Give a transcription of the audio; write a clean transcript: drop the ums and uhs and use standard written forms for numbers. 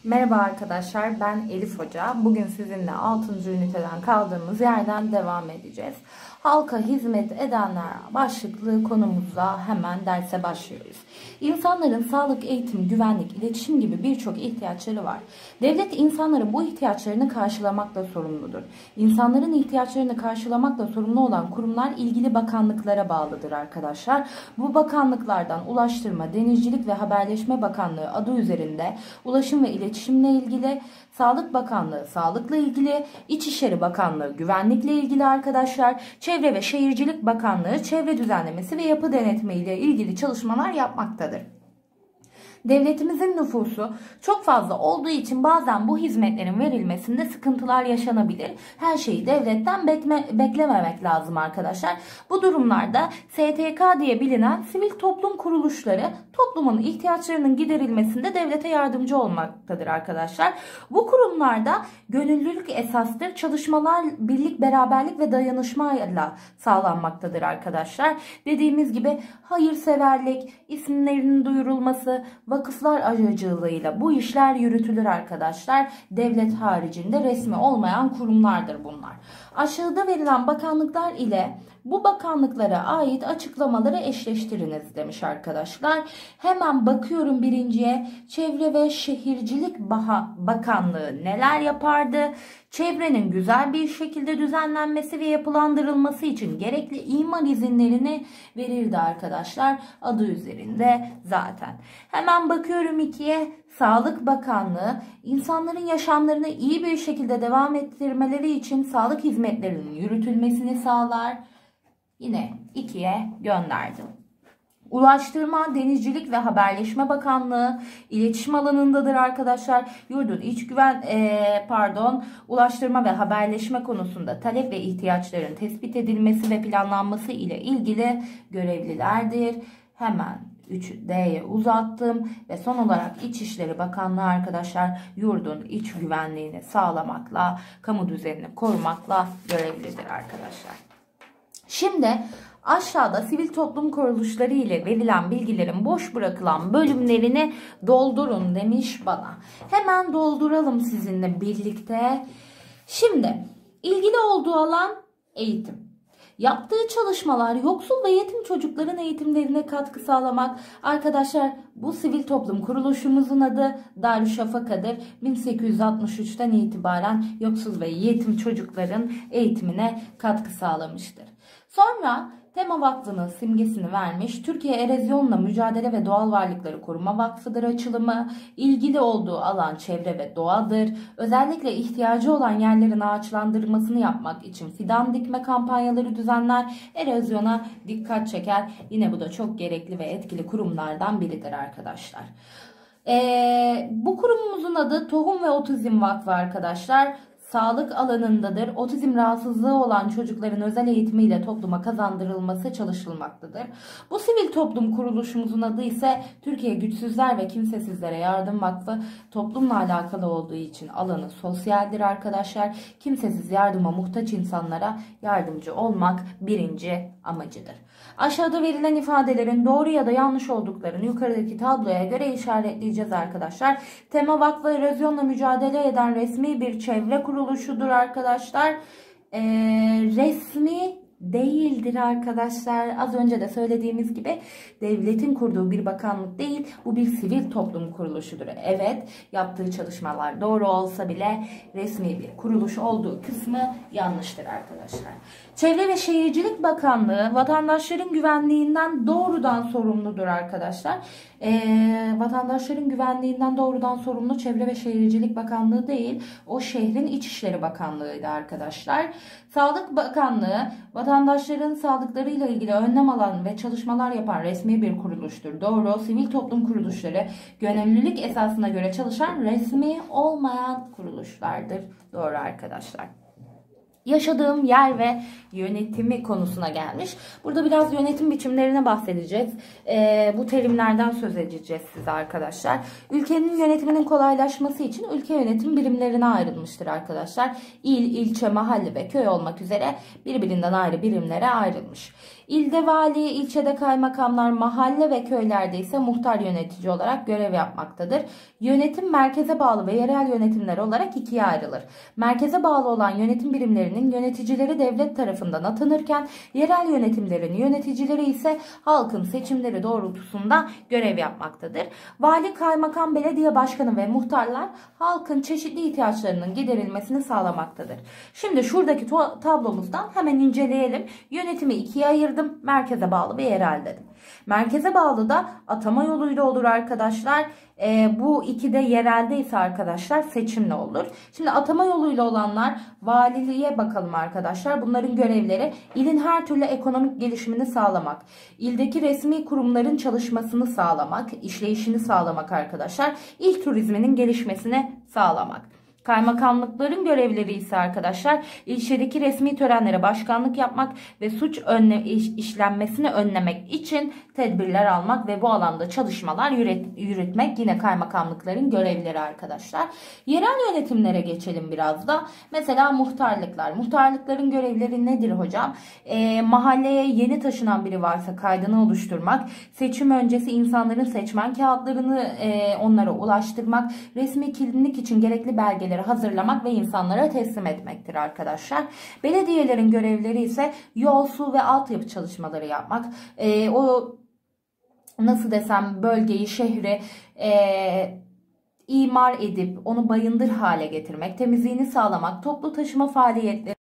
Merhaba arkadaşlar, ben Elif Hoca. Bugün sizinle 6. üniteden kaldığımız yerden devam edeceğiz. Halka hizmet edenler başlıklı konumuzla hemen derse başlıyoruz. İnsanların sağlık, eğitim, güvenlik, iletişim gibi birçok ihtiyaçları var. Devlet insanların bu ihtiyaçlarını karşılamakla sorumludur. İnsanların ihtiyaçlarını karşılamakla sorumlu olan kurumlar ilgili bakanlıklara bağlıdır arkadaşlar. Bu bakanlıklardan Ulaştırma, Denizcilik ve Haberleşme Bakanlığı adı üzerinde ulaşım ve iletişimle ilgili, Sağlık Bakanlığı sağlıkla ilgili, İçişleri Bakanlığı güvenlikle ilgili arkadaşlar, Çevre ve Şehircilik Bakanlığı çevre düzenlemesi ve yapı denetimi ile ilgili çalışmalar yapmaktadır. Devletimizin nüfusu çok fazla olduğu için bazen bu hizmetlerin verilmesinde sıkıntılar yaşanabilir. Her şeyi devletten beklememek lazım arkadaşlar. Bu durumlarda STK diye bilinen sivil toplum kuruluşları toplumun ihtiyaçlarının giderilmesinde devlete yardımcı olmaktadır arkadaşlar. Bu kurumlarda gönüllülük esastır. Çalışmalar birlik, beraberlik ve dayanışmayla sağlanmaktadır arkadaşlar. Dediğimiz gibi hayırseverlik, isimlerinin duyurulması, vakıflar aracılığıyla bu işler yürütülür arkadaşlar. Devlet haricinde resmi olmayan kurumlardır bunlar. Aşağıda verilen bakanlıklar ile bu bakanlıklara ait açıklamaları eşleştiriniz demiş arkadaşlar. Hemen bakıyorum birinciye. Çevre ve Şehircilik Bakanlığı neler yapardı? Çevrenin güzel bir şekilde düzenlenmesi ve yapılandırılması için gerekli imar izinlerini verirdi arkadaşlar. Adı üzerinde zaten. Hemen bakıyorum ikiye. Sağlık Bakanlığı insanların yaşamlarını iyi bir şekilde devam ettirmeleri için sağlık hizmetlerinin yürütülmesini sağlar. Yine ikiye gönderdim. Ulaştırma, Denizcilik ve Haberleşme Bakanlığı iletişim alanındadır arkadaşlar. Yurdun ulaştırma ve haberleşme konusunda talep ve ihtiyaçların tespit edilmesi ve planlanması ile ilgili görevlilerdir. Hemen 3'ü D'ye uzattım ve son olarak İçişleri Bakanlığı arkadaşlar yurdun iç güvenliğini sağlamakla, kamu düzenini korumakla görevlidir arkadaşlar. Şimdi aşağıda sivil toplum kuruluşları ile verilen bilgilerin boş bırakılan bölümlerini doldurun demiş bana. Hemen dolduralım sizinle birlikte. Şimdi ilgili olduğu alan eğitim. Yaptığı çalışmalar yoksul ve yetim çocukların eğitimlerine katkı sağlamak. Arkadaşlar bu sivil toplum kuruluşumuzun adı Darüşşafaka'dır. 1863'ten itibaren yoksul ve yetim çocukların eğitimine katkı sağlamıştır. Sonra Tema Vakfı'nın simgesini vermiş. Türkiye Erozyonla Mücadele ve Doğal Varlıkları Koruma Vakfı'dır açılımı. İlgili olduğu alan çevre ve doğadır. Özellikle ihtiyacı olan yerlerin ağaçlandırmasını yapmak için fidan dikme kampanyaları düzenler. Erozyona dikkat çeker. Yine bu da çok gerekli ve etkili kurumlardan biridir arkadaşlar. Bu kurumumuzun adı Tohum ve Otizm Vakfı arkadaşlar. Sağlık alanındadır. Otizm rahatsızlığı olan çocukların özel eğitimiyle topluma kazandırılması çalışılmaktadır. Bu sivil toplum kuruluşumuzun adı ise Türkiye Güçsüzler ve Kimsesizlere Yardım Vakfı. Toplumla alakalı olduğu için alanı sosyaldir arkadaşlar. Kimsesiz, yardıma muhtaç insanlara yardımcı olmak birinci amacıdır. Aşağıda verilen ifadelerin doğru ya da yanlış olduklarını yukarıdaki tabloya göre işaretleyeceğiz arkadaşlar. Tema Vakfı erozyonla mücadele eden resmi bir çevre kuruluşudur arkadaşlar. Resmi değildir arkadaşlar. Az önce de söylediğimiz gibi devletin kurduğu bir bakanlık değil, bu bir sivil toplum kuruluşudur. Evet, yaptığı çalışmalar doğru olsa bile resmi bir kuruluş olduğu kısmı yanlıştır arkadaşlar. Çevre ve Şehircilik Bakanlığı vatandaşların güvenliğinden doğrudan sorumludur arkadaşlar. Vatandaşların güvenliğinden doğrudan sorumlu Çevre ve Şehircilik Bakanlığı değil, o şehrin İçişleri Bakanlığı'ydı arkadaşlar. Sağlık Bakanlığı vatandaşların sağlıklarıyla ilgili önlem alan ve çalışmalar yapan resmi bir kuruluştur. Doğru. Sivil toplum kuruluşları gönüllülük esasına göre çalışan resmi olmayan kuruluşlardır. Doğru arkadaşlar. Yaşadığım yer ve yönetimi konusuna gelmiş. Burada biraz yönetim biçimlerine bahsedeceğiz. Bu terimlerden söz edeceğiz size arkadaşlar. Ülkenin yönetiminin kolaylaşması için ülke yönetim birimlerine ayrılmıştır arkadaşlar. İl, ilçe, mahalle ve köy olmak üzere birbirinden ayrı birimlere ayrılmış. İlde vali, ilçede kaymakamlar, mahalle ve köylerde ise muhtar yönetici olarak görev yapmaktadır. Yönetim merkeze bağlı ve yerel yönetimler olarak ikiye ayrılır. Merkeze bağlı olan yönetim birimlerinin yöneticileri devlet tarafından atanırken yerel yönetimlerin yöneticileri ise halkın seçimleri doğrultusunda görev yapmaktadır. Vali, kaymakam, belediye başkanı ve muhtarlar halkın çeşitli ihtiyaçlarının giderilmesini sağlamaktadır. Şimdi şuradaki tablomuzdan hemen inceleyelim. Yönetimi ikiye ayırdım. Merkeze bağlı ve yerel dedim. Merkeze bağlı da atama yoluyla olur arkadaşlar. Bu ikide yerelde ise arkadaşlar seçimle olur. Şimdi atama yoluyla olanlar, valiliğe bakalım arkadaşlar. Bunların görevleri ilin her türlü ekonomik gelişimini sağlamak, ildeki resmi kurumların çalışmasını sağlamak, işleyişini sağlamak arkadaşlar. İl turizminin gelişmesini sağlamak. Kaymakamlıkların görevleri ise arkadaşlar ilçedeki resmi törenlere başkanlık yapmak ve suç işlenmesini önlemek için tedbirler almak ve bu alanda çalışmalar yürütmek yine kaymakamlıkların görevleri arkadaşlar. Yerel yönetimlere geçelim biraz da. Mesela muhtarlıklar. Muhtarlıkların görevleri nedir hocam? Mahalleye yeni taşınan biri varsa kaydını oluşturmak, seçim öncesi insanların seçmen kağıtlarını onlara ulaştırmak, resmi kimlik için gerekli belgeleri hazırlamak ve insanlara teslim etmektir arkadaşlar. Belediyelerin görevleri ise yol, su ve altyapı çalışmaları yapmak. O nasıl desem bölgeyi, şehri imar edip onu bayındır hale getirmek, temizliğini sağlamak, toplu taşıma faaliyetleri